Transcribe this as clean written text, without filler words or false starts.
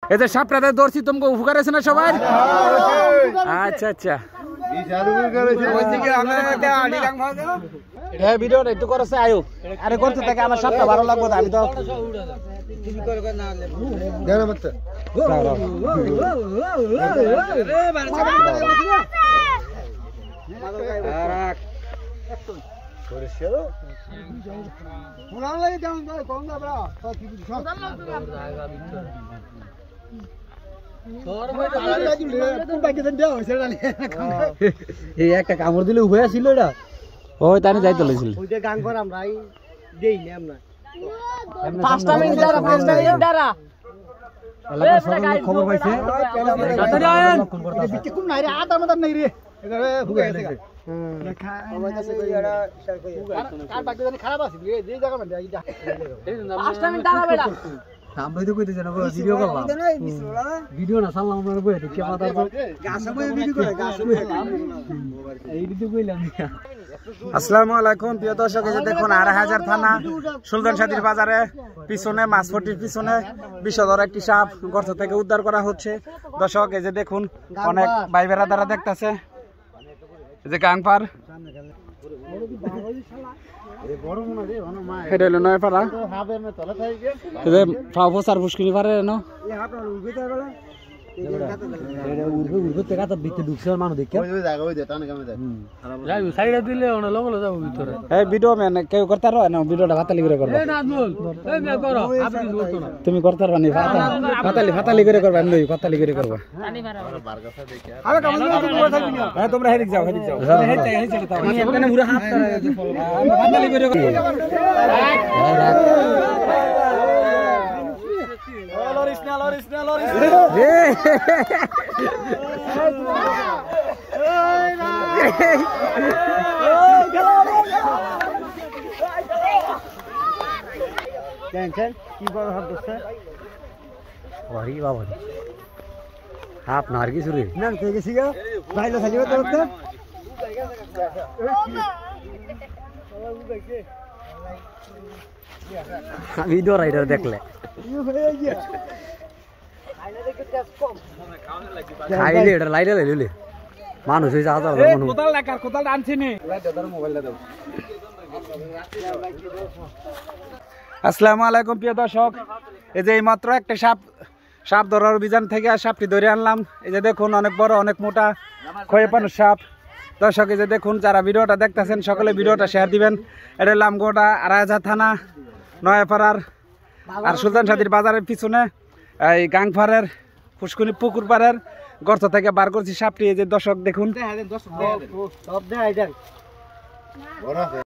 এই যে সাপটাতে ধরছি তোমাকে উপকার আছে না সবাই? আচ্ছা আচ্ছা ভিডিওটা একটু করছে আয়ুব আরে করতে থাকে আমার সাপটা ভালো লাগবে আমি তো একটা কামড় দিলে উভয় ছিল এটা ওই তাই যাইতে লেছিল খবর পাইছে আমরা তো কইতেছি না ভিডিও করলাম ভিডিও না সারলাম আমরা বই দেখে মাথা তো গাছে বই ভিডিও করে গাছে এই ভিডিও কইলাম আসসালামু আলাইকুম প্রিয় দর্শক এই যে দেখুন ২৮০০ থানা সুলতান সাদির বাজারে পিছনে মাছফটির পিছনে বিষধর একটি সাপ গর্ত থেকে উদ্ধার করা হচ্ছে দর্শক এই যে দেখুন অনেক ভাই বেড়াদারা দেখতেছে এই যে গাংপার এটা হলো নয়পাড়া ফাফসার পুষ্করি পারে না কেউ করতে ভিডিওটা ফাতালি করে করবা তুমি করতে পারবা নি ফাতালি করে করবা ফাতালি করে করবা তোমরা হেরিক যাও ফাতালি করে আপনার কিছু রে না গেছি গা ভাইলো খালিও তো ভিডিও রাইডার দেখলে খাইলে এটা লাইটে লাইলে মানুষ হয়েছে হাজার কোথাল দেখার কোথাল আনছি নি আসসালামু আলাইকুম প্রিয় দর্শক এই যে মাত্র একটা সাপ ধরার অভিযান থেকে সাপটি ধরে আনলাম এই যে দেখুন অনেক বড় অনেক মোটা খয়ে পানোর সাপ দর্শক এই যে দেখুন যারা ভিডিওটা দেখতেছেন সকলে ভিডিওটা শেয়ার দিবেন এটা লামগোটা ২৮০০ থানা নয়াপাড়ার আর সুলতান সাদির বাজারের পিছনে এই গাংপাড়ের পুষ্করি পুকুর পাড়ের গর্ত থেকে বার করছি সাপটি এই যে দর্শক দেখুন